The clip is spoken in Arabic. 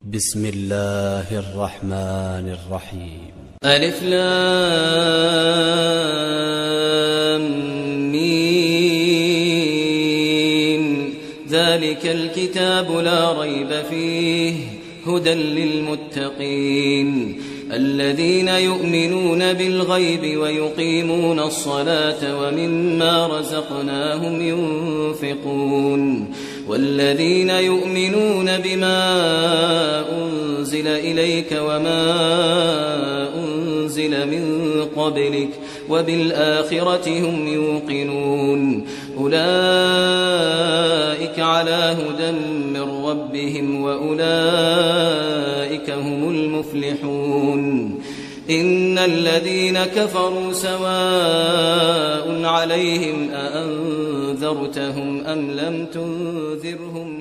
بسم الله الرحمن الرحيم. ألف لام ميم. ذلك الكتاب لا ريب فيه هدى للمتقين الذين يؤمنون بالغيب ويقيمون الصلاة ومما رزقناهم ينفقون والذين يؤمنون بما أنزل إليك وما أنزل من قبلك وبالآخرة هم يوقنون أولئك على هدى من ربهم وأولئك هم المفلحون. إن الذين كفروا سواء عليهم أأنذرتهم أم لم تنذرهم